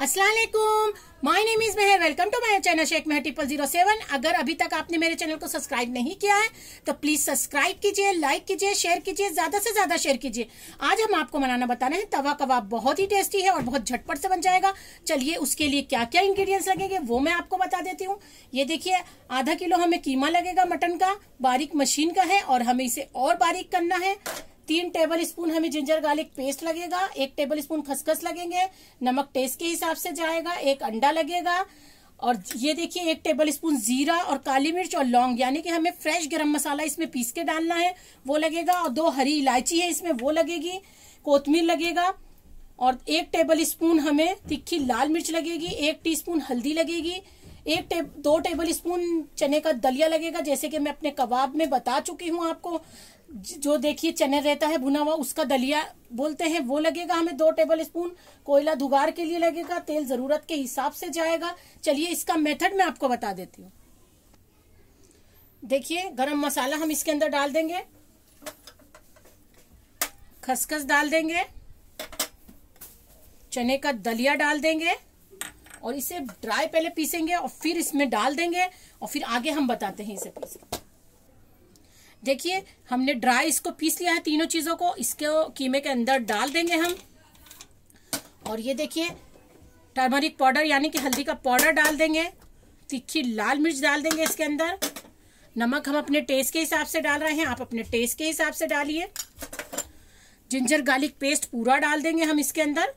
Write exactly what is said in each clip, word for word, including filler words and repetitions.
अस्सलाम वालेकुम, my name is Mehar. Welcome to my channel Sheikh Mehar triple zero seven. अगर अभी तक आपने मेरे चैनल को सब्सक्राइब नहीं किया है तो प्लीज सब्सक्राइब कीजिए, लाइक कीजिए, शेयर कीजिए, ज्यादा से ज्यादा शेयर कीजिए। आज हम आपको बनाना बता रहे हैं तवा कबाब। बहुत ही टेस्टी है और बहुत झटपट से बन जाएगा। चलिए उसके लिए क्या क्या इंग्रेडिएंट्स लगेंगे वो मैं आपको बता देती हूँ। ये देखिए, आधा किलो हमें कीमा लगेगा मटन का, बारीक मशीन का है और हमें इसे और बारीक करना है। तीन टेबल स्पून हमें जिंजर गार्लिक पेस्ट लगेगा, एक टेबल स्पून खसखस लगेंगे, नमक टेस्ट के हिसाब से जाएगा, एक अंडा लगेगा और ये देखिए एक टेबल स्पून जीरा और काली मिर्च और लौंग यानी कि हमें फ्रेश गरम मसाला इसमें पीस के डालना है वो लगेगा और दो हरी इलायची है इसमें वो लगेगी, कोतमीर लगेगा और एक टेबल स्पून हमें तिखी लाल मिर्च लगेगी, एक टीस्पून हल्दी लगेगी, एक टे, दो टेबल स्पून चने का दलिया लगेगा। जैसे कि मैं अपने कबाब में बता चुकी हूँ आपको, जो देखिए चने रहता है भुना हुआ उसका दलिया बोलते हैं वो लगेगा हमें दो टेबल स्पून। कोयला धुगार के लिए लगेगा, तेल जरूरत के हिसाब से जाएगा। चलिए इसका मेथड मैं आपको बता देती हूँ। देखिए गरम मसाला हम इसके अंदर डाल देंगे, खसखस डाल देंगे, चने का दलिया डाल देंगे और इसे ड्राई पहले पीसेंगे और फिर इसमें डाल देंगे और फिर आगे हम बताते हैं इसे पीस। देखिए हमने ड्राई इसको पीस लिया है तीनों चीजों को, इसको कीमे के अंदर डाल देंगे हम। और ये देखिए टर्मरिक पाउडर यानी कि हल्दी का पाउडर डाल देंगे, तीखी लाल मिर्च डाल देंगे इसके अंदर, नमक हम अपने टेस्ट के हिसाब से डाल रहे हैं, आप अपने टेस्ट के हिसाब से डालिए। जिंजर गार्लिक पेस्ट पूरा डाल देंगे हम इसके अंदर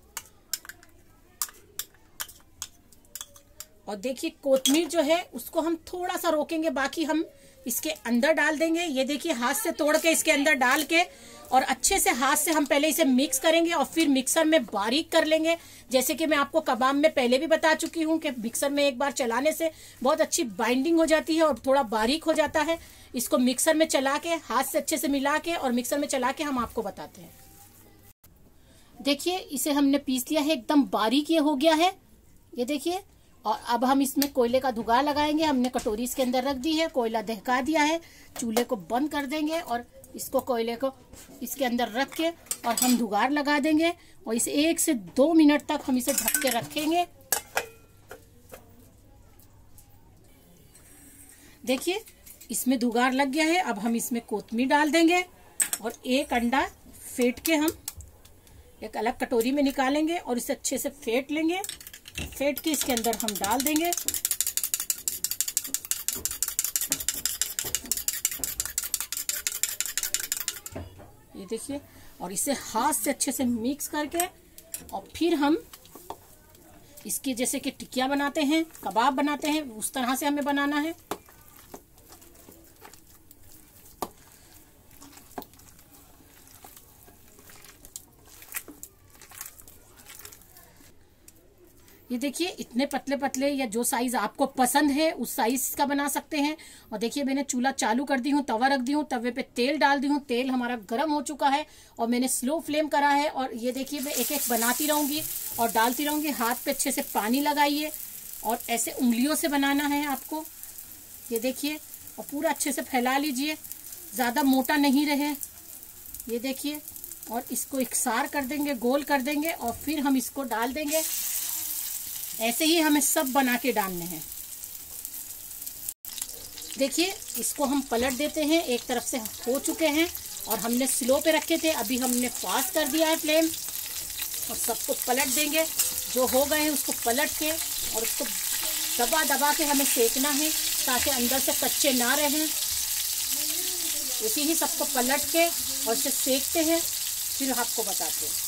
और देखिए कोतमीर जो है उसको हम थोड़ा सा रोकेंगे, बाकी हम इसके अंदर डाल देंगे। ये देखिए हाथ से तोड़ के इसके अंदर डाल के और अच्छे से हाथ से हम पहले इसे मिक्स करेंगे और फिर मिक्सर में बारीक कर लेंगे। जैसे कि मैं आपको कबाब में पहले भी बता चुकी हूँ कि मिक्सर में एक बार चलाने से बहुत अच्छी बाइंडिंग हो जाती है और थोड़ा बारीक हो जाता है। इसको मिक्सर में चला के हाथ से अच्छे से मिला के और मिक्सर में चला के हम आपको बताते हैं। देखिए इसे हमने पीस लिया है, एकदम बारीक ये हो गया है, ये देखिए। और अब हम इसमें कोयले का धुगार लगाएंगे। हमने कटोरी इसके अंदर रख दी है, कोयला दहका दिया है, चूल्हे को बंद कर देंगे और इसको कोयले को इसके अंदर रख के और हम धुगार लगा देंगे और इसे एक से दो मिनट तक हम इसे ढक के रखेंगे। देखिए इसमें धुगार लग गया है। अब हम इसमें कोतमीर डाल देंगे और एक अंडा फेंट के हम एक अलग कटोरी में निकालेंगे और इसे अच्छे से फेंट लेंगे। फेंट के इसके अंदर हम डाल देंगे। ये देखिए और इसे हाथ से अच्छे से मिक्स करके और फिर हम इसकी जैसे कि टिकिया बनाते हैं, कबाब बनाते हैं, उस तरह से हमें बनाना है। ये देखिए इतने पतले पतले या जो साइज आपको पसंद है उस साइज का बना सकते हैं। और देखिए मैंने चूल्हा चालू कर दी हूँ, तवा रख दी हूँ, तवे पे तेल डाल दी हूँ, तेल हमारा गर्म हो चुका है और मैंने स्लो फ्लेम करा है। और ये देखिए मैं एक एक बनाती रहूंगी और डालती रहूंगी। हाथ पे अच्छे से पानी लगाइए और ऐसे उंगलियों से बनाना है आपको। ये देखिए और पूरा अच्छे से फैला लीजिए, ज्यादा मोटा नहीं रहे। ये देखिए और इसको इकसार कर देंगे, गोल कर देंगे और फिर हम इसको डाल देंगे। ऐसे ही हमें सब बना के डालने हैं। देखिए इसको हम पलट देते हैं, एक तरफ से हो चुके हैं और हमने स्लो पे रखे थे, अभी हमने फास्ट कर दिया है फ्लेम और सबको पलट देंगे। जो हो गए हैं उसको पलट के और उसको दबा दबा के हमें सेकना है ताकि अंदर से कच्चे ना रहें। इसी ही सबको पलट के और इसे सेकते हैं, फिर आपको बताते हैं।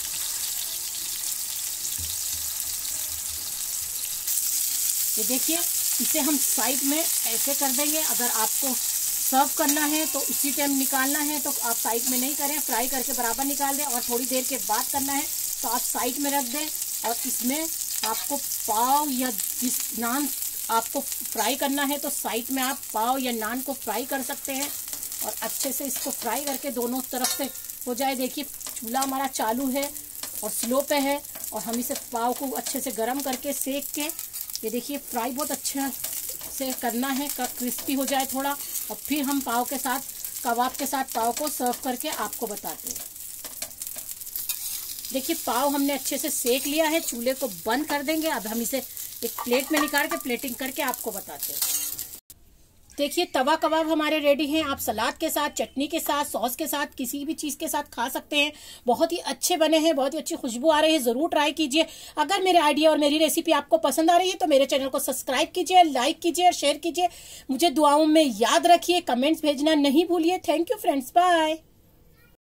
ये देखिए इसे हम साइड में ऐसे कर देंगे। अगर आपको सर्व करना है तो इसी टाइम निकालना है तो आप साइड में नहीं करें, फ्राई करके बराबर निकाल दें। और थोड़ी देर के बाद करना है तो आप साइड में रख दें और इसमें आपको पाव या जिस नान आपको फ्राई करना है तो साइड में आप पाव या नान को फ्राई कर सकते हैं और अच्छे से इसको फ्राई करके दोनों तरफ से हो जाए। देखिए चूल्हा हमारा चालू है और स्लो पे है और हम इसे पाव को अच्छे से गर्म करके सेक के, ये देखिए फ्राई बहुत अच्छा से करना है, क्रिस्पी हो जाए थोड़ा और फिर हम पाव के साथ, कबाब के साथ पाव को सर्व करके आपको बताते हैं। देखिए पाव हमने अच्छे से सेक लिया है, चूल्हे को बंद कर देंगे। अब हम इसे एक प्लेट में निकाल के प्लेटिंग करके आपको बताते हैं। देखिए तवा कबाब हमारे रेडी हैं। आप सलाद के साथ, चटनी के साथ, सॉस के साथ, किसी भी चीज़ के साथ खा सकते हैं। बहुत ही अच्छे बने हैं, बहुत ही अच्छी खुशबू आ रही है। ज़रूर ट्राई कीजिए। अगर मेरे आइडिया और मेरी रेसिपी आपको पसंद आ रही है तो मेरे चैनल को सब्सक्राइब कीजिए, लाइक कीजिए और शेयर कीजिए। मुझे दुआओं में याद रखिए, कमेंट्स भेजना नहीं भूलिए। Thank you friends, bye.